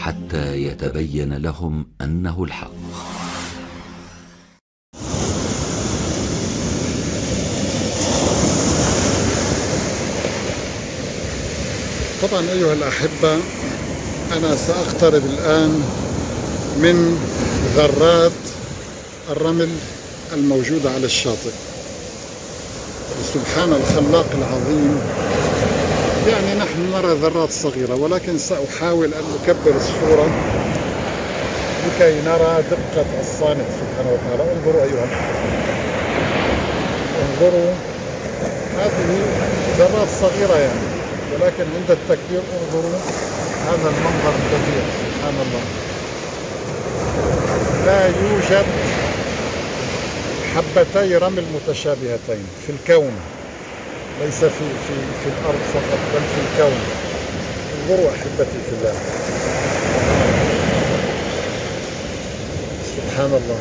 حتى يتبين لهم أنه الحق. طبعا أيها الأحبة، أنا سأقترب الآن من ذرات الرمل الموجودة على الشاطئ. سبحان الخلاق العظيم، يعني نحن نرى ذرات صغيرة، ولكن سأحاول أن أكبر الصورة لكي نرى دقة الصانع سبحانه وتعالى. انظروا أيها الأحبة، انظروا، هذه ذرات صغيرة يعني، ولكن عند التكبير انظروا هذا المنظر البديع. سبحان الله، لا يوجد حبتي رمل متشابهتين في الكون، ليس في الأرض فقط بل في الكون. انظروا أحبتي في الله، سبحان الله،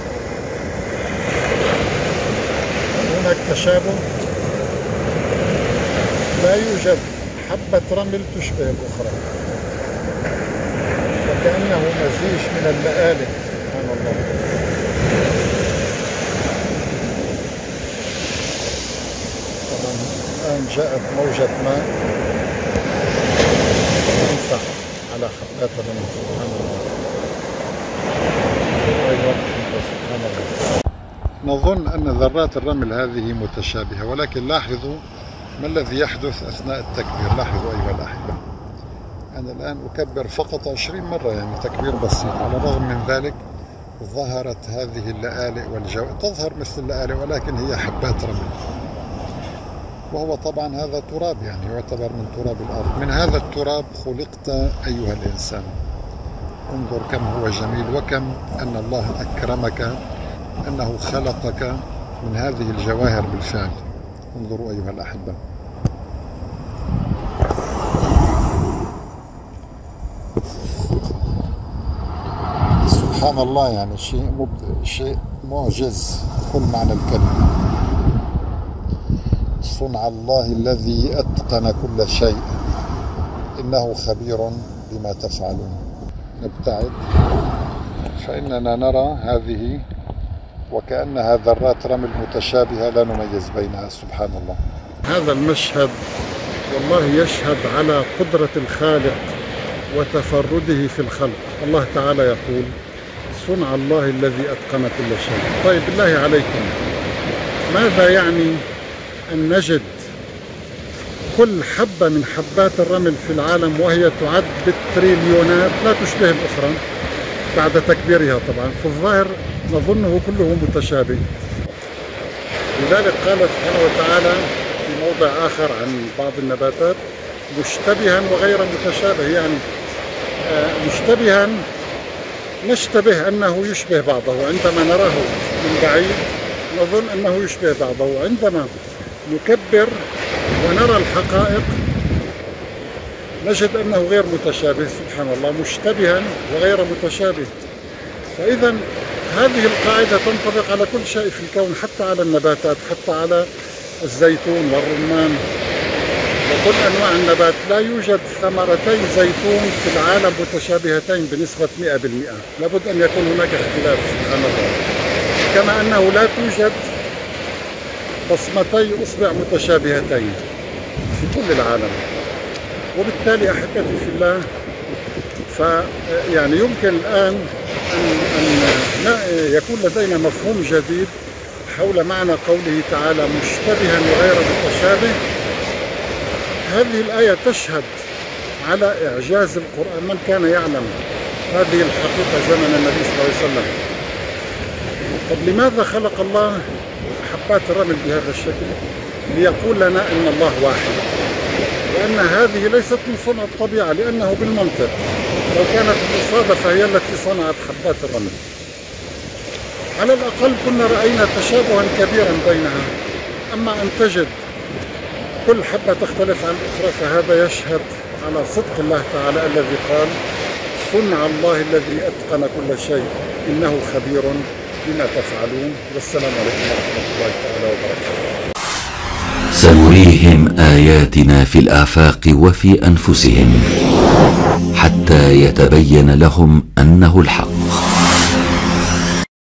هناك تشابه، لا يوجد حبة رمل تشبه الأخرى، وكأنه مزيج من اللآلئ. سبحان الله. طبعا الآن جاءت موجة ماء تنفع على حبات الرمل. سبحان الله. سبحان الله. نظن أن ذرات الرمل هذه متشابهة، ولكن لاحظوا ما الذي يحدث أثناء التكبير. لاحظوا أيها الأحبة، أنا الآن أكبر فقط 20 مرة، يعني تكبير بسيط. على الرغم من ذلك ظهرت هذه اللآلئ تظهر مثل اللآلئ، ولكن هي حبات رمل، وهو طبعا هذا تراب، يعني يعتبر من تراب الأرض. من هذا التراب خلقت أيها الإنسان. انظر كم هو جميل، وكم أن الله أكرمك أنه خلقك من هذه الجواهر بالفعل. انظروا أيها الأحبة، سبحان الله، يعني شيء معجز كل معنى الكلمة. صنع الله الذي أتقن كل شيء، إنه خبير بما تفعلون. نبتعد فإننا نرى هذه وكأنها ذرات رمل متشابهة لا نميز بينها. سبحان الله. هذا المشهد والله يشهد على قدرة الخالق وتفرده في الخلق. الله تعالى يقول: صنع الله الذي أتقن كل شيء. طيب بالله عليكم، ماذا يعني أن نجد كل حبة من حبات الرمل في العالم وهي تعد بالتريليونات لا تشبه الأخرى بعد تكبيرها؟ طبعا في الظاهر نظنه كله متشابه. لذلك قال سبحانه وتعالى في موضع آخر عن بعض النباتات: مشتبها وغير متشابه، يعني مشتبها نشتبه أنه يشبه بعضه، عندما نراه من بعيد نظن أنه يشبه بعضه، عندما نكبر ونرى الحقائق نجد أنه غير متشابه. سبحان الله، مشتبها وغير متشابه. فإذا هذه القاعدة تنطبق على كل شيء في الكون، حتى على النباتات، حتى على الزيتون والرمان وكل أنواع النبات. لا يوجد ثمرتي زيتون في العالم متشابهتين بنسبة 100%، لابد أن يكون هناك اختلاف. سبحان الله. كما أنه لا توجد بصمتي أصبع متشابهتين في كل العالم. وبالتالي أحبتي في الله، يعني يمكن الآن أن يكون لدينا مفهوم جديد حول معنى قوله تعالى: مشتبها وغير متشابه. هذه الآية تشهد على إعجاز القرآن. من كان يعلم هذه الحقيقة زمن النبي صلى الله عليه وسلم؟ طب لماذا خلق الله حبات الرمل بهذا الشكل؟ ليقول لنا أن الله واحد، وأن هذه ليست من صنع الطبيعة، لأنه بالمنطق لو كانت المصادفة هي التي صنعت حبات الرمل على الأقل كنا رأينا تشابها كبيرا بينها. أما أن تجد كل حبة تختلف عن الأخرى فهذا يشهد على صدق الله تعالى الذي قال: صنع الله الذي أتقن كل شيء إنه خبير بما تفعلون. والسلام عليكم ورحمة الله تعالى وبركاته. سنريهم آياتنا في الآفاق وفي أنفسهم حتى حتى يتبين لهم أنه الحق.